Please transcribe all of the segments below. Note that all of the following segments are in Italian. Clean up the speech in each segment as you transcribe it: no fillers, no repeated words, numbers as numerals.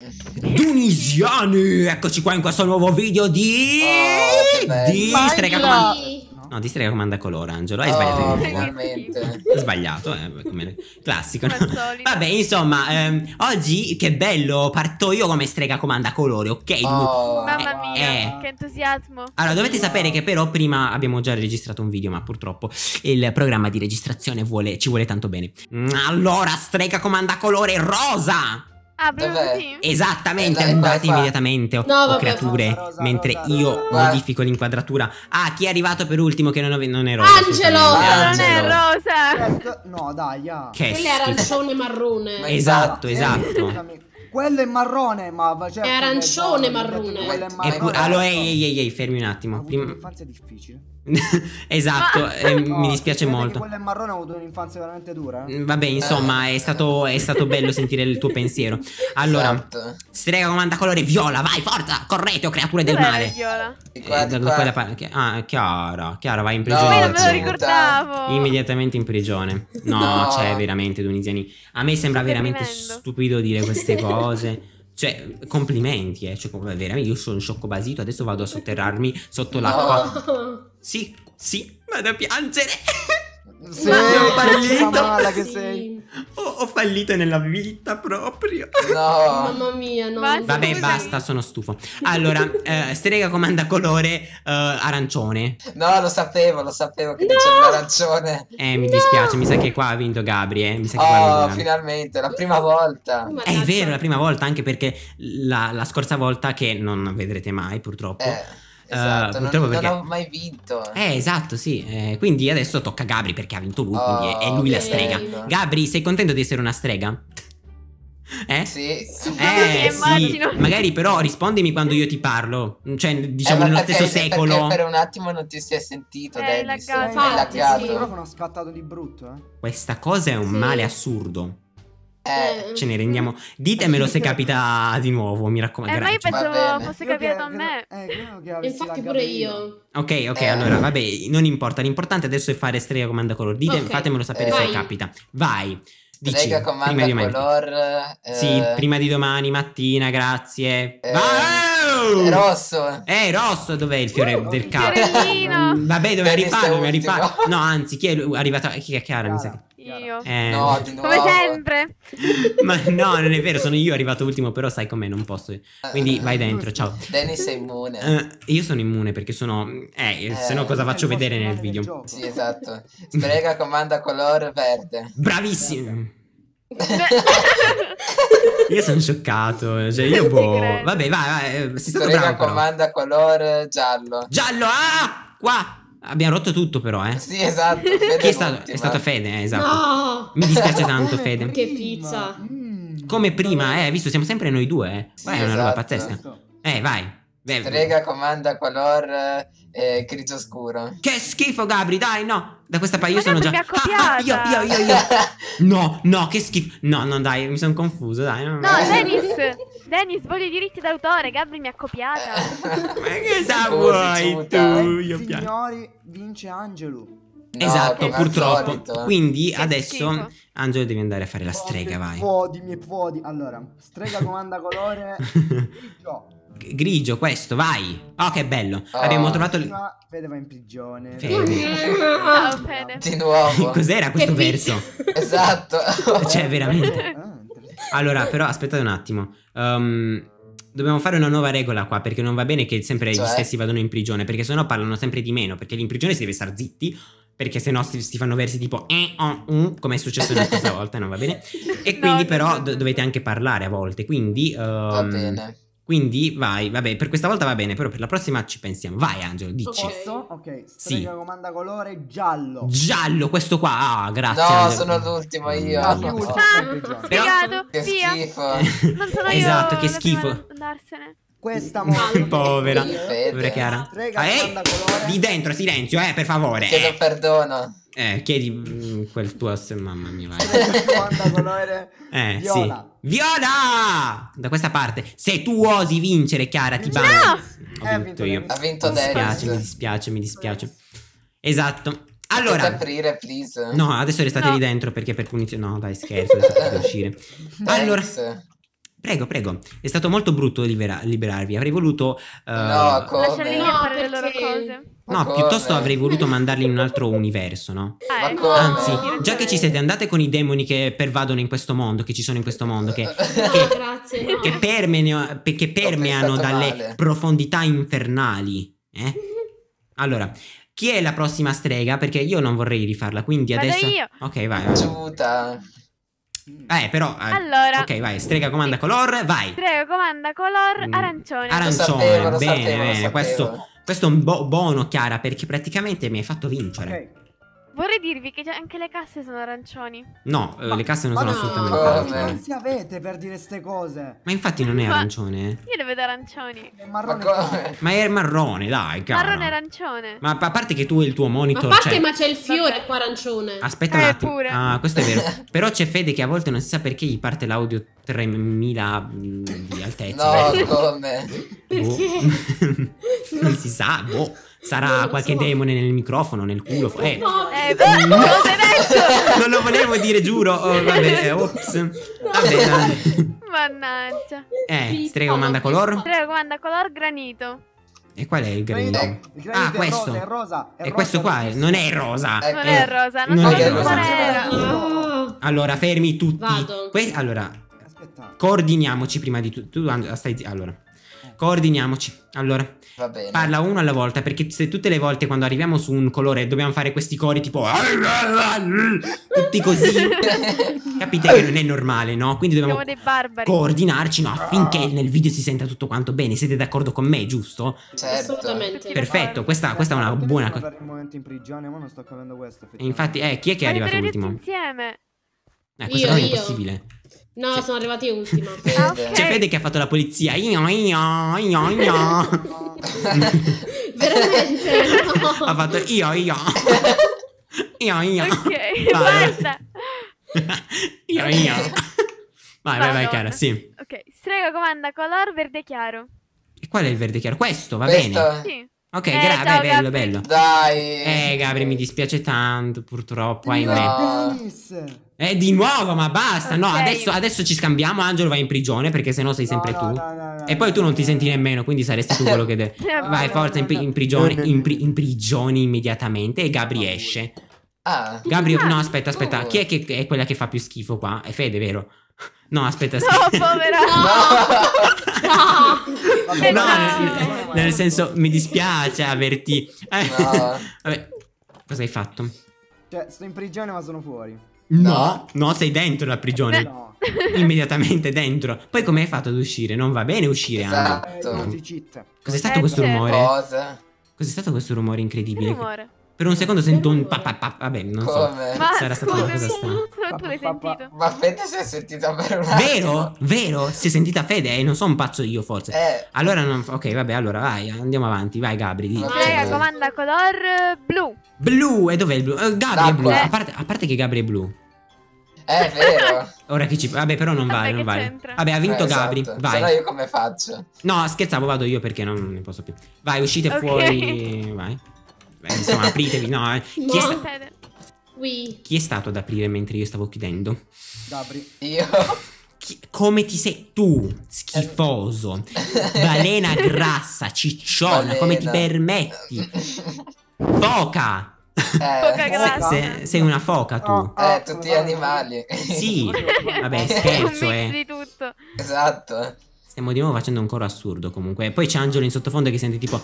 Tunisiani, eccoci qua in questo nuovo video di Strega Comanda. No, di Strega Comanda Colore, Angelo. Hai sbagliato. Finalmente. Hai sbagliato, come classico. No? Vabbè, insomma, oggi che bello, parto io come Strega Comanda Colore, ok? Mamma mia, che entusiasmo. Allora, dovete sapere che però prima abbiamo già registrato un video, ma purtroppo il programma di registrazione ci vuole tanto bene. Allora, Strega Comanda Colore rosa! Ah, proprio così? Esattamente, andate immediatamente, creature, mentre io modifico l'inquadratura. Ah, chi è arrivato per ultimo che non è rosa? Angelo! Non è rosa! No, dai, quello è arancione marrone. Esatto. Quello è marrone, ma è arancione marrone. Allora, ehi, fermi un attimo. L'infanzia è difficile. Esatto, mi dispiace molto. Quello è marrone, ha avuto un'infanzia veramente dura. Vabbè, insomma, è stato bello sentire il tuo pensiero. Allora, Strega Comanda Colore viola, vai, forza, correte, o creature del male. Viola. Chiara, vai in prigione. Non me lo ricordavo. Immediatamente in prigione. No, cioè, veramente, tunisiani. A me sembra veramente stupido dire queste cose. Cioè, complimenti, cioè, veramente, io sono sciocco basito, adesso vado a sotterrarmi sotto l'acqua. Sì, vado a piangere. Sì, ho fallito. Che sei. Ho fallito nella vita proprio. No. Mamma mia, no. Vabbè, basta, sono stufo. Allora, Strega Comanda Colore arancione. No, lo sapevo che c'era l'arancione. Mi dispiace, mi sa che qua ha vinto Gabri, mi sa che qua ha vinto Gabri. Finalmente, la prima volta. È vero, la prima volta, anche perché la scorsa volta, che non vedrete mai purtroppo. Esatto, non ho mai vinto. Esatto, sì. Quindi adesso tocca a Gabri perché ha vinto lui, quindi è lui la strega. Gabri, sei contento di essere una strega? Sì. Sì. Magari però rispondimi quando io ti parlo. Cioè, diciamo nello stesso secolo. Per un attimo non ti si è sentito, Dennis. È laggato. Il microfono ha scattato di brutto, Questa cosa è un male assurdo. Ce ne rendiamo. Ditemelo se capita di nuovo, mi raccomando. Ma io pensavo fosse capitato a me. Infatti pure io. Ok, allora vabbè, non importa. L'importante adesso è fare Strega Comanda Color. Fatemelo sapere se capita. Vai. Strega Comanda Color. Sì, prima di domani mattina, grazie. Rosso. Rosso, dov'è il fiore del capo? Vabbè, doveva rifarlo. No, anzi, chi è arrivato? Chi è Chiara? Mi sa che... Io. No, di nuovo. Come sempre. Ma no, non è vero, sono io arrivato ultimo, però sai com'è, non posso. Quindi vai dentro, ciao. Dennis è immune. Io sono immune perché sono... se no cosa faccio vedere nel video? Sì, esatto. Strega Comanda Color verde. Bravissimo. Io sono scioccato. Cioè io vabbè, vai, sei stato bravo. Strega Comanda Color giallo. Giallo, qua. Abbiamo rotto tutto però, Sì, esatto. Chi è stato? È stato Fede, esatto. No! Mi dispiace tanto, Fede. Che pizza. Come prima, hai visto? Siamo sempre noi due, Sì, è una roba pazzesca. Vai. Strega Comanda Color grigio scuro. Che schifo, Gabri, dai, no. Da questa parte io sono già... mi ha copiata. Io. No, che schifo. No, dai, mi sono confuso, dai. No, Dennis, voglio i diritti d'autore, Gabri mi ha copiata. Ma che vuoi tu? Signori, vince Angelo. Esatto, purtroppo. Quindi adesso Angelo devi andare a fare la strega, vai. Mi podi. Allora, Strega Comanda Colore grigio, questo, vai. Oh, che bello. Abbiamo trovato... Fede va in prigione. Fede. Di nuovo. Cos'era questo verso? Esatto. Cioè, veramente. Allora, però aspettate un attimo. Dobbiamo fare una nuova regola qua, perché non va bene che sempre gli stessi vadano in prigione, perché sennò parlano sempre di meno, perché in prigione si deve star zitti, perché sennò si fanno versi tipo come è successo la scorsa volta, non va bene. E quindi però dovete anche parlare a volte, quindi va bene. Quindi vai, vabbè, per questa volta va bene, però per la prossima ci pensiamo. Vai Angelo, dici. Posso? Ok, Strega Comanda Colore giallo. Giallo, questo qua, grazie. No, Angelo. sono l'ultimo io. Spiegato, che schifo. Non sono esatto, io. che schifo. Andarsene. Questa povera Chiara. Strega Colore. Di dentro, silenzio, per favore. Chiedo perdono. Chiedi quel tuo... Mamma mia, vai. Strega Colore viola. Sì. Viola! Da questa parte. Se tu osi vincere, Chiara, ti bando. Ho vinto io. Ha vinto Dennis. Mi dispiace. Esatto. Allora, aprire, please. No, adesso restate lì dentro perché per punizione... No, dai, scherzo, adesso potete uscire. Allora, Prego, prego. È stato molto brutto liberarvi. Avrei voluto... No, Lasciarli come? a fare le loro perché? cose. No, Come? piuttosto avrei voluto mandarli in un altro universo, no? Ma Ecco. come? Anzi, Hai già che ci siete, andate con i demoni che pervadono in questo mondo, che ci sono in questo mondo, No, grazie, no. che permeano pensato dalle male. profondità infernali. Allora, chi è la prossima strega? Perché io non vorrei rifarla, quindi Vado adesso... io. Ok, vai. Giuta. Però... Allora. Ok, vai, strega comanda color, vai. Strega comanda color arancione. Arancione, Lo bene, sapevo, bene. Questo è un buono, Chiara, perché praticamente mi hai fatto vincere. Ok. Vorrei dirvi che anche le casse sono arancioni. No, le casse non Ma sono no. assolutamente Come? arancioni. Che avete per dire ste cose? Ma infatti non è Ma- arancione. Io le vedo arancioni. È Ma marrone. come? Ma è marrone, dai, Chiara. Marrone arancione. Ma a parte che tu e il tuo Ma a monitor... parte, cioè- ma c'è il fiore qua arancione. Aspetta un attimo. pure. Ah, questo è vero. Però c'è Fede che a volte non si sa perché gli parte l'audio 3000 di altezza. No, come? Perché? Non si sa, boh. Sarà Non lo qualche so. demone nel microfono, nel culo. No, Cosa hai detto? Non lo volevo dire, giuro. Oh, vabbè, ops. Vabbè. Mannaggia. Strega comanda color. Strega comanda color granito. E qual è il granito? Il granito Ah, è questo. rosa, è rosa. E questo qua non è rosa. Non è rosa, non non so è che rosa. colore era. Ah, Allora, fermi tutti. Vado. Allora, Aspetta. coordiniamoci prima di tutto. Allora, coordiniamoci. Allora, Va bene. parla uno alla volta, perché se tutte le volte quando arriviamo su un colore dobbiamo fare questi cori tipo tutti così, capite che non è normale, no? Quindi Siamo dobbiamo dei barbari. coordinarci, no? Affinché nel video si senta tutto quanto bene. Siete d'accordo con me, giusto? Certo. assolutamente. Perfetto, questa è una buona cosa. Per il momento in prigione, ma non sto capendo questo. E infatti, chi è che è Ma arrivato li avete ultimo? detto insieme. Questo Io, non è io. impossibile. No, Sì. sono arrivati ultima. Fede. Ah, ok. C'è Fede che ha fatto la polizia. Veramente? No. Ha fatto io. Ok, Vai. basta. Io. Vai, Madonna. cara, sì. Ok, strega comanda color verde chiaro. E qual è il verde chiaro? Questo, va Questo? bene. Sì. Ok, ciao, bello, Gabri. bello. Dai. Gabri, mi dispiace tanto, purtroppo, No. ahimè. Dennis. Di nuovo, ma basta. No, Ok. adesso ci scambiamo. Angelo va in prigione perché sennò sei sempre No, tu. no, E poi tu non ti senti nemmeno, quindi saresti tu quello che deve. Vai, forza, in prigione. In prigione immediatamente. E Gabri esce. Ah. Gabri, no, aspetta. Oh. Chi è che è quella che fa più schifo qua? È Fede, vero? No, aspetta. No, aspetta. povera. No. No, No. nel senso, mi dispiace averti. No. Vabbè, cosa hai fatto? Cioè, sto in prigione ma sono fuori. No, sei dentro la prigione. No. Immediatamente dentro. Poi come hai fatto ad usire? Non va bene uscire, Angelo. Esatto. Non si cheat. Cos'è stato questo certo. rumore? Cosa? Cos'è stato questo rumore Che incredibile? rumore. Per un secondo sento un vabbè, non so. Come? Ma Sarà stata una cosa scusa, strana. solo tu l'hai sentito. Ma Fede si è sentita per un attimo. Vero? Vero? Si è sentita Fede e non sono un pazzo io, forse. Allora non. Ok, vabbè, allora vai, andiamo avanti. Vai, Gabri. Di. Va Strega bene. comanda color blu. Blu, e dov'è il blu? Gabri è blu. D'acqua. A parte che Gabri è blu. È vero. Ora chi ci. Vabbè, però non Vabbè, vale, non che vale. c'entra? Vabbè, ha vinto Esatto. Gabri. Se no Vai. io come faccio? No, scherzavo, vado io perché non ne posso più. Vai, uscite Ok. fuori. Vai. Beh, insomma, apritevi. No, Chi, è No. Fede. chi è stato ad aprire mentre io stavo chiudendo? Gabri. Io. Come ti sei tu, schifoso, balena grassa, cicciona, come ti Balena. permetti? Foca! Poca grassa. Sei una foca tu. Oh. Tutti gli animali. Sì, vabbè, Un scherzo, mix di tutto. Esatto. Stiamo di nuovo facendo un coro assurdo comunque. Poi c'è Angelo in sottofondo che sente tipo.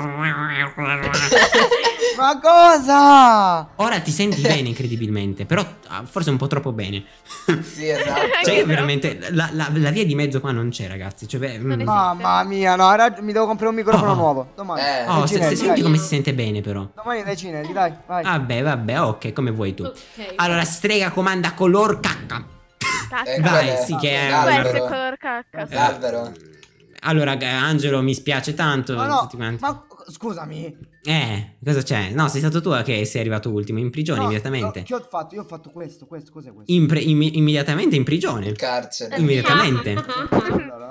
Ma cosa? Ora ti senti bene incredibilmente, però forse un po' troppo bene. Sì, esatto. Cioè, Però- veramente, la via di mezzo qua non c'è, ragazzi. Cioè, Non esiste. Mamma mia, no, mi devo comprare un microfono Oh. nuovo. Domani. oh, Dai, Cinelli, senti dai. come si sente bene, però. Domani dai Cinelli, dai, vai. Vabbè, ok, come vuoi tu. Ok. Allora, strega comanda color cacca. Cacca. Vai, qual è? sì, che è Questo è L'albero. color cacca. L'albero. Allora, Angelo, mi spiace tanto. Ma no, tutti quanti. ma scusami. Cosa c'è? No, sei stato tu che sei arrivato ultimo, in prigione No, immediatamente. no, che ho fatto? Io ho fatto questo, cos'è questo? Immediatamente in prigione. Il carcere. Immediatamente. Allora,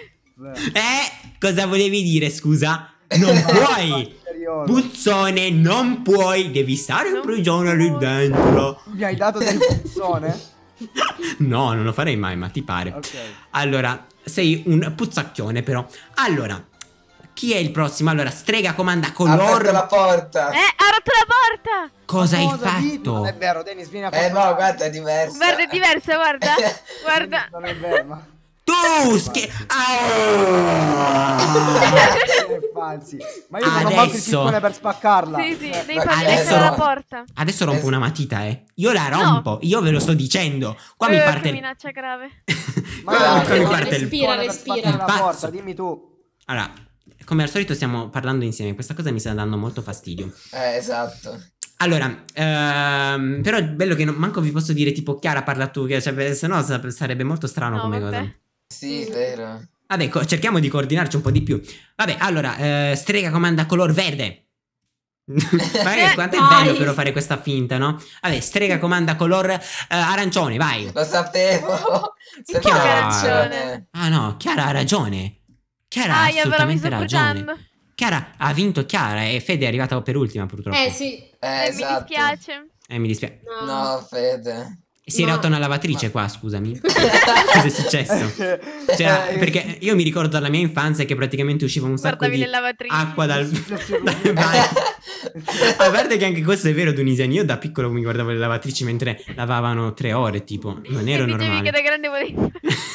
Cosa volevi dire, scusa? Non puoi! Serioso. Puzzone, non puoi! Devi stare in prigione lì dentro. Mi hai dato del puzzone? No, non lo farei mai, ma ti pare. Ok. Allora, sei un puzzacchione però. Allora, chi è il prossimo? Allora, strega comanda Ha aperto color. la porta. Ha rotto la porta! Cosa hai Dì? Non è fatto? vero, Dennis, vieni a No, guarda, è diverso. Guarda, è diverso, guarda. Guarda. Non è vero, ma... Tu falsi. Ma io sono molto il Adesso. piccone per spaccarla. Sì, sì, devi Ma farmi adesso mettere la no. porta. Adesso rompo una matita, Io la rompo. Io ve lo sto dicendo. Qua mi Che parte il... minaccia grave. Qua mi no, parte il... respira, Per respira. spaccare la Pazzo. porta, dimmi tu. Allora, come al solito stiamo parlando insieme. Questa cosa mi sta dando molto fastidio. Esatto. Allora, però è bello che manco vi posso dire tipo Chiara parla tu, che cioè, se no sarebbe molto strano No, come vabbè. cosa. Sì, vero. Vabbè, cerchiamo di coordinarci un po' di più. Vabbè, allora, strega comanda color verde. Magari quanto è Dai. bello però fare questa finta, no? Vabbè, strega comanda color arancione, vai. Lo sapevo. Che Sempre ragione. Ah no, Chiara ha ragione. Chiara ha Ah, io però mi assolutamente sto ragione. bruciando. Chiara ha vinto Chiara e Fede è arrivata per ultima purtroppo. Sì. Mi Esatto. dispiace. Mi dispiace. No. No, Fede. Si è No. rotta una lavatrice qua, scusami. Cosa è successo? Perché io mi ricordo dalla mia infanzia che praticamente usciva un sacco Guardavi di le lavatrici. acqua dal bagno. A parte che anche questo è vero, Tunisiani. Io da piccolo mi guardavo le lavatrici mentre lavavano 3 ore, tipo. Non ero E dicevi che normale. da grande volevi.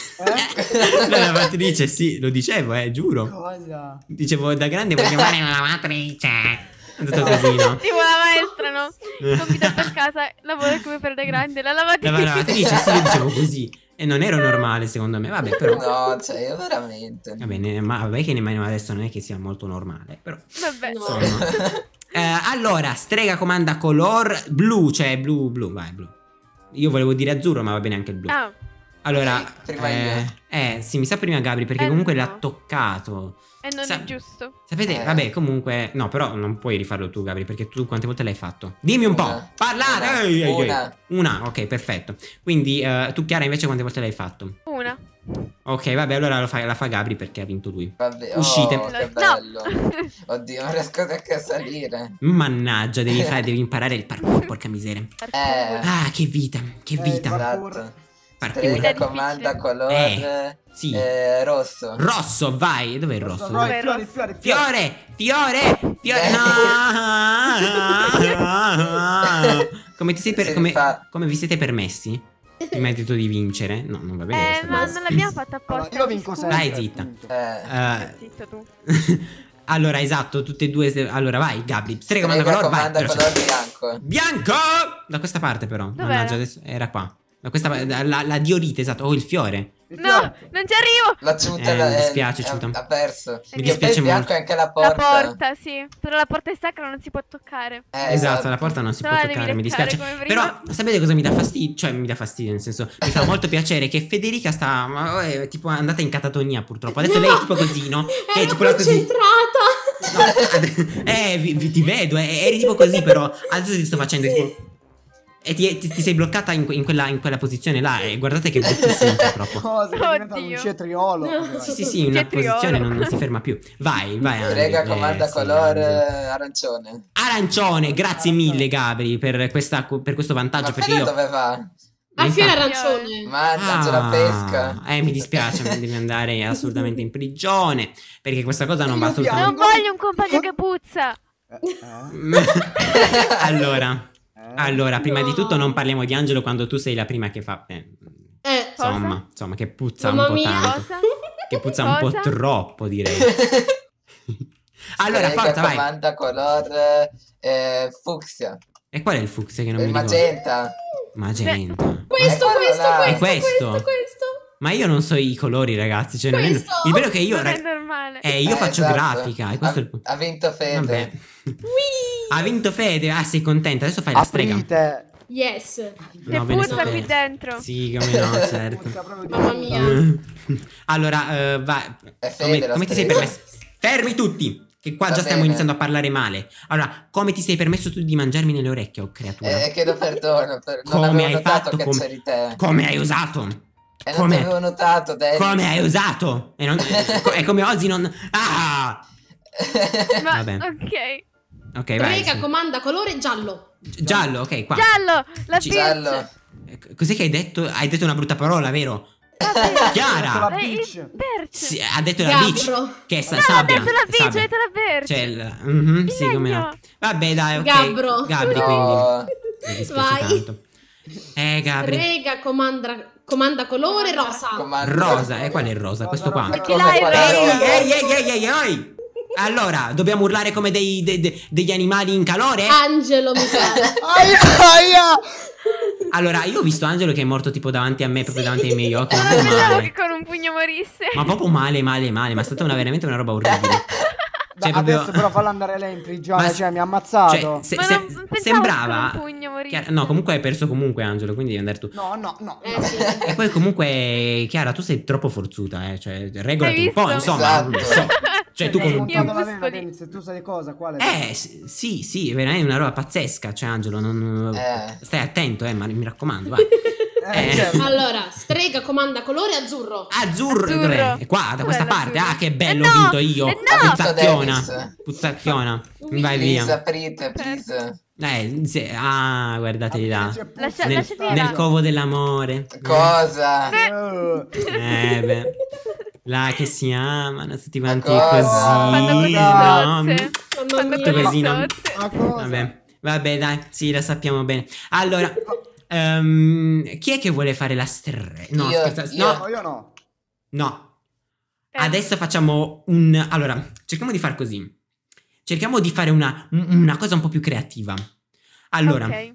La lavatrice, sì, lo dicevo, giuro. Cosa? Dicevo, da grande voglio fare la lavatrice. Tutto così, no? Tipo la maestra, no? Compito per casa, lavoro come per da grande, la lavatrice. La lavatrice, sì, io dicevo così. E non ero normale, secondo me. Vabbè, però. No, cioè, io veramente. Va bene, ma vabbè che nemmeno adesso non è che sia molto normale. Però. Vabbè. No. Insomma. Allora, strega comanda color blu, cioè blu, vai, blu. Io volevo dire azzurro, ma va bene anche il blu. Ah, Allora, prima io. sì, mi sa prima Gabri, perché Eh, comunque no. l'ha toccato. e non Sa- è giusto. Sapete, vabbè, comunque, no, però non puoi rifarlo tu, Gabri, perché tu quante volte l'hai fatto? Dimmi un po', Una. parlate! Una. Ehi, ehi, ehi. Una. Una, ok, perfetto. Quindi, tu Chiara invece quante volte l'hai fatto? Una. Ok, vabbè, allora la fa Gabri perché ha vinto lui. Vabbè, Uscite. Oh, che No. bello. Oddio, non riesco neanche a salire. Mannaggia, devi imparare il parkour, porca miseria. Ah, che vita, che vita. Esatto. Parkour. Strega difficile. comanda colore Sì. Rosso. Rosso, vai. Dov'è il rosso? No, Dov'è il fiore. Fiore. No. Come ti sei Si come rifà. vi siete permessi? Prima di tutto di vincere? No, non va bene questa Ma cosa. non l'abbiamo fatta Allora, apposta. io vinco sempre. Dai, zitta. appunto. Zitto tu. Allora, esatto, tutte e due. Allora, vai, Gabri. Strega comanda Strega colore, vai. comanda veloce. color bianco. Bianco! Da questa parte, però. Dov'era? Mannaggia, adesso era qua. Da questa la diorite, esatto. Oh, il fiore. Il No, fiore. non ci arrivo. La ciuta Mi dispiace, ciuta. ha perso. Mi Che dispiace poi bianco molto. è anche la La porta. porta, sì. Però la porta è sacra, non si può toccare. Esatto, la porta non si No, può la devi toccare, mi leccare dispiace. come prima. Però sapete cosa mi dà fastidio? Cioè, mi dà fastidio, nel senso, mi fa molto piacere che Federica è tipo andata in catatonia, purtroppo. Adesso lei è tipo così, no? Che è Ero tipo la così. concentrata. No, ti vedo, eri tipo così, però adesso ti sto facendo tipo. E ti sei bloccata in quella posizione là. E guardate che bruttissimo, purtroppo. Cosa? È diventato un Oddio. cetriolo. Sì, una Cetriolo. posizione non si ferma più. Vai, Andy. Strega comanda Sì, colore Andy. arancione. Arancione, grazie mille, Gabri, per questo vantaggio. Ma Perché Fede io. dove va? Al fiore Infatti- arancione. Mannaggia la pesca. Mi dispiace, ma devi andare assolutamente in prigione. Perché questa cosa non va Io piango. Non assolutamente. voglio un compagno che puzza. Allora, prima No. di tutto non parliamo di Angelo quando tu sei la prima che fa. Insomma, che puzza Mamma un po' mia. tanto. Cosa? Che puzza un po' Cosa? troppo, direi. Allora, Strega forza, vai. comanda colore fucsia. E qual è il fucsia che non mi Il ricordo? magenta. Magenta. Questo, quello questo, là. È questo, questo? questo. Ma io non so i colori, ragazzi. Cioè, non è... Questo? Il bello è che io. Non è normale. Io faccio Esatto. grafica. E questo è il punto. Ha vinto Fede. Vabbè. Ha vinto Fede. Ah, sei contenta. Adesso fai la strega. Aprite. Yes. Che No, ve ne puzza sapete. qui dentro. Sì, come no, certo. Puzza proprio di Mamma puta. mia. Allora, vai. È Fede la Come ti sei strega. permesso? Fermi tutti! Che qua Va già stiamo bene. iniziando a parlare male. Allora, come ti sei permesso tu di mangiarmi nelle orecchie, oh creatura? Chiedo perdono. Non Come avevo hai notato fatto? che c'eri te. Come hai usato? E non come- ti avevo notato, Dennis. Come hai usato? E come osi non. Ah! Ma Vabbè. ok. Ok, vai. Strega sì. comanda colore giallo. Giallo, ok, qua. Giallo, la Ci- pizza. Giallo. Cos'è che hai detto? Hai detto una brutta parola, vero? Chiara! Berce. Sì, ha detto la beach. Gabbro. Che è No, sabbia. ho detto la beach, ho Sabbia. detto la berce. Cioè, sì, Il come no. legno. Vabbè, dai, ok. Gabbro. Gabri, No. quindi. Mi dispiace Vai. tanto. Gabri. Strega comanda colore rosa. Comando. Rosa, qual è il rosa? Questo qua. Perché là è rosa. Ehi. Allora, dobbiamo urlare come degli animali in calore? Angelo, mi sa. Aia! Allora, io ho visto Angelo che è morto tipo davanti a me, proprio davanti ai miei occhi. Ma Non proprio pensavo male. che con un pugno morisse. Ma proprio male. Ma è stata veramente una roba orribile. Cioè, Adesso però fallo andare lei in prigione, Ma- cioè mi ha ammazzato. Cioè, Ma non pensavo sembrava. che con un pugno morisse. No, comunque hai perso comunque, Angelo, quindi devi andare tu. No. Sì. E poi comunque, Chiara, tu sei troppo forzuta, Cioè, regolati Hai un po', visto? insomma. Esatto. non so. Cioè, tu con Io un... muscoli. la vena, Dennis, tu sai cosa? Quale? Sì, è veramente una roba pazzesca. Cioè, Angelo, non... stai attento, ma mi raccomando, vai. Certo. Allora, strega comanda colore azzurro. Azzurro, Azzurro. dov'è? È qua, da questa Dov'è parte. l'azzurro? Ah, che bello, no, ho vinto io. no. Puzzacchiona. Dennis. Puzzacchiona. Vai Please, via. aprite, please. Guardateli là. Lasciati là. Nel covo dell'amore. Cosa? Beh. Là che si amano tutti quanti cosa? Fanno così. così No? sozze. Fanno mia. così Così, no? sozze. Vabbè, dai, sì, la sappiamo bene. Allora, chi è che vuole fare la strega? No, Io, scherzo. io. No, io no. No. Adesso facciamo un... Allora, cerchiamo di far così. Cerchiamo di fare una cosa un po' più creativa. Allora, Ok.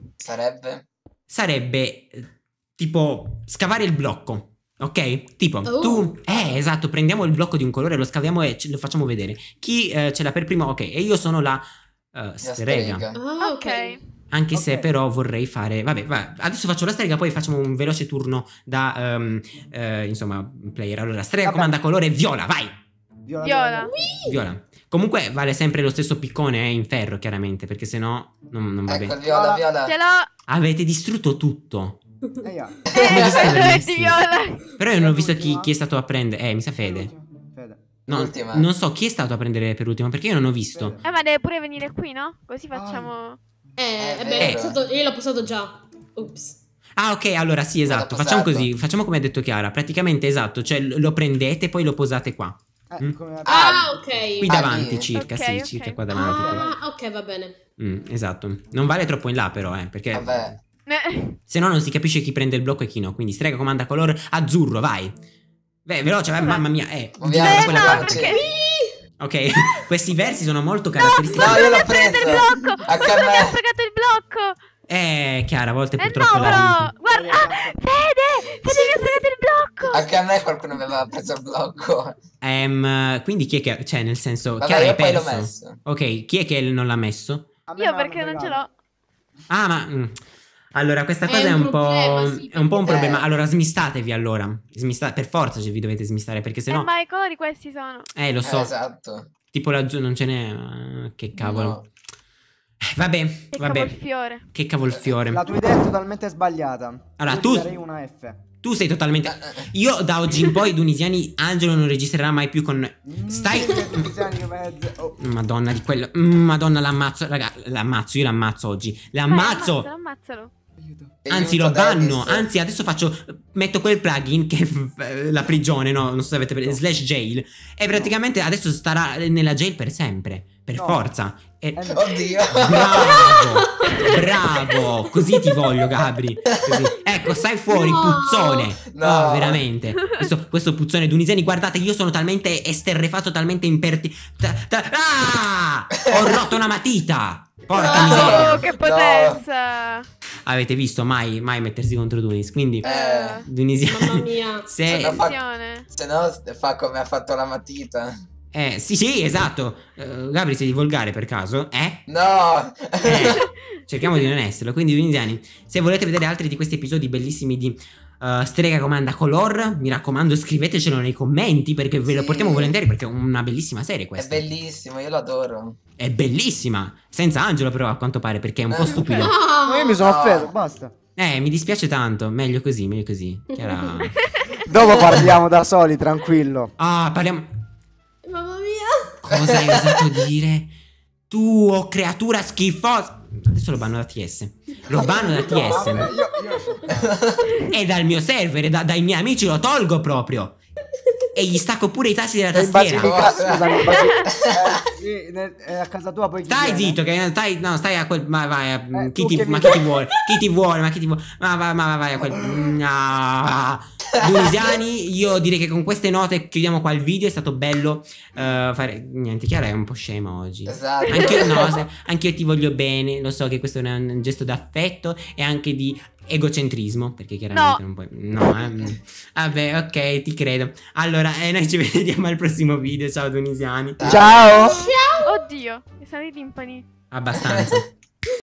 Sarebbe? tipo, scavare il blocco. Ok? Tipo, Oh. tu... esatto, prendiamo il blocco di un colore, lo scaviamo e lo facciamo vedere. Chi ce l'ha per primo? Ok, e io sono la strega. Ah, Ok. Anche se Ok. però vorrei fare... Vabbè, adesso faccio la strega, poi facciamo un veloce turno da, insomma, player. Allora, strega, Vabbè. comanda colore, viola, vai! Viola. Viola. Comunque vale sempre lo stesso piccone in ferro, chiaramente, perché sennò non va Ecco, bene. viola, viola. Ce l'ho. Avete distrutto tutto. Io. Dov'è viola? Però io non ho visto chi è stato a prendere. Mi sa Fede. Fede. No, L'ultima. non so chi è stato a prendere per ultimo, perché io non ho visto. Fede. Ma deve pure venire qui, no? Così facciamo. vero. Io l'ho posato già. Ups. Ah, ok, allora sì, esatto. L'ho Facciamo posato. così. Facciamo come ha detto Chiara. Praticamente esatto. Cioè lo prendete, poi lo posate qua. Come Ah, ok. Qui Ah, davanti, lì? circa, Ok, sì, ok. circa qua davanti. Ah, ok, va bene. Esatto. Non vale troppo in là, però, perché Vabbè. se no non si capisce chi prende il blocco e chi no. Quindi strega comanda colore azzurro, vai. Beh, veloce, vai, mamma mia. Muoviamo quella no, parte. perché. Ok, questi versi sono molto caratteristici. No, io l'ho Prende il preso. blocco. Anche Qualcuno a mi ha me. fregato il blocco. Chiara, a volte No, purtroppo la però. vinto. Guarda. Fede mi ha fregato il blocco. Anche a me qualcuno aveva preso il blocco. Quindi chi è che... Cioè, nel senso, Vabbè, Chiara io hai poi l'ho perso. messo. Ok, chi è che non l'ha messo? Io perché non ce l'ho. Ah, ma... Allora, questa cosa È è un un po'... problema, sì, è un po' un perché- problema. Allora, smistatevi allora. Per forza vi dovete smistare, perché sennò... Ma i colori questi sono. Lo so. Esatto. Tipo laggiù non ce n'è... Che cavolo. No. Vabbè, Che vabbè. cavolfiore. Che cavolfiore. La tua idea è totalmente sbagliata. Allora, Io tu- ti darei una F. Tu sei totalmente... Io da oggi in poi, Dunisiani, Angelo non registrerà mai più con... Stai... Oh. Madonna di quello. Madonna, l'ammazzo. Raga, l'ammazzo. Io l'ammazzo oggi. L'ammazzo. Vai, ammazzalo. Anzi, lo Aiuto, banno. Dennis. Anzi, adesso faccio. Metto quel plugin che la prigione, no? Non so se avete preso. /jail. E praticamente adesso starà nella jail per sempre. Per No. forza. Oddio. Bravo. Così ti voglio, Gabri. Così. Ecco, stai fuori, No. puzzone. No. Veramente. Questo puzzone Dunisiani, guardate, io sono talmente esterrefatto, talmente Ho rotto una matita. Porca No. miseria. Oh, che potenza. Avete visto mai mettersi contro Dunis? Quindi Eh, Dunisiani. Mamma mia. Se no, fa- Attenzione. se no fa come ha fatto la matita. sì, esatto. Gabri, sei volgare per caso? No. Cerchiamo di non esserlo. Quindi, Dunisiani, se volete vedere altri di questi episodi bellissimi di Strega Comanda Color, mi raccomando, scrivetecelo nei commenti, perché ve lo Sì. portiamo volentieri, perché è una bellissima serie È questa. bellissimo, io lo adoro. È bellissima. Senza Angelo, però, a quanto pare, perché è un po' stupido. No, io mi sono offeso, basta. Mi dispiace tanto. Meglio così, meglio così. Chiara... Dopo parliamo da soli, tranquillo. Parliamo... Mamma mia. Cosa hai osato dire? Tu, creatura schifosa. Adesso lo banno da TS. Lo banno da TS. No, io E dal mio server, dai miei amici lo tolgo proprio. E gli stacco pure i tasti della tastiera. È a casa tua poi chi Stai viene? zitto, che stai a quel. Vai, chi ti tu che vuole? Chi ti vuole? Ma chi ti vuole? Vai a quel. Dunisiani, io direi che con queste note chiudiamo qua il video. È stato bello fare. Niente, Chiara è un po' scema oggi. Esatto. Anche io ti voglio bene. Lo so che questo è un gesto d'affetto e anche di egocentrismo. Perché chiaramente non puoi. No, vabbè, ok, ti credo. Allora, noi ci vediamo al prossimo video. Ciao Dunisiani. Ciao. Oddio, mi sono i timpani. Abbastanza.